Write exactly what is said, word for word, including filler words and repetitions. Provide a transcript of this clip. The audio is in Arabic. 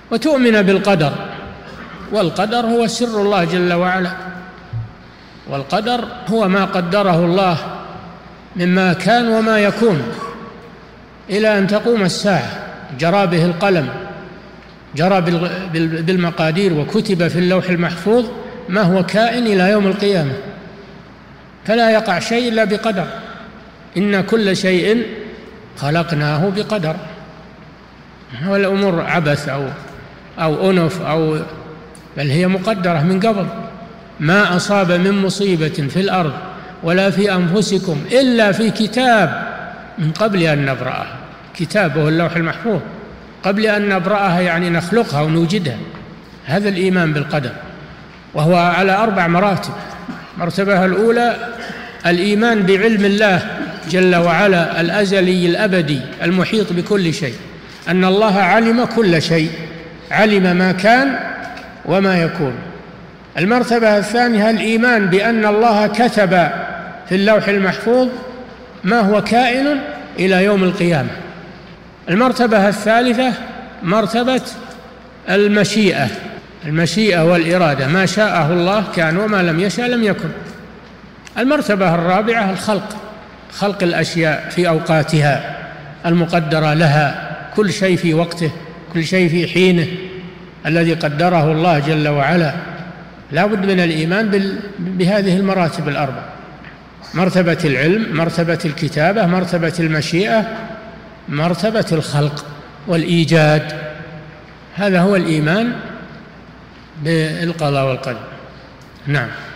وتؤمن بالقدر، والقدر هو سر الله جل وعلا، والقدر هو ما قدره الله مما كان وما يكون إلى أن تقوم الساعة. جرى به القلم، جرى بالمقادير، وكتب في اللوح المحفوظ ما هو كائن إلى يوم القيامة، فلا يقع شيء إلا بقدر. إن كل شيء خلقناه بقدر. والأمور عبث أو أو أنف أو بل هي مقدرة من قبل. ما أصاب من مصيبة في الأرض ولا في أنفسكم إلا في كتاب من قبل أن نبرأها. كتابه اللوح المحفوظ قبل أن نبرأها، يعني نخلقها ونوجدها. هذا الإيمان بالقدر، وهو على أربع مراتب. مرتبة الأولى الإيمان بعلم الله جل وعلا الأزلي الأبدي المحيط بكل شيء، أن الله علم كل شيء، علم ما كان وما يكون. المرتبة الثانية الإيمان بأن الله كتب في اللوح المحفوظ ما هو كائن إلى يوم القيامة. المرتبة الثالثة مرتبة المشيئة، المشيئة والإرادة، ما شاءه الله كان وما لم يشاء لم يكن. المرتبة الرابعة الخلق، خلق الأشياء في أوقاتها المقدرة لها، كل شيء في وقته، كل شيء في حينه الذي قدره الله جل وعلا. لا بد من الإيمان بهذه المراتب الأربع: مرتبة العلم، مرتبة الكتابة، مرتبة المشيئة، مرتبة الخلق والإيجاد. هذا هو الإيمان بالقضاء والقدر. نعم.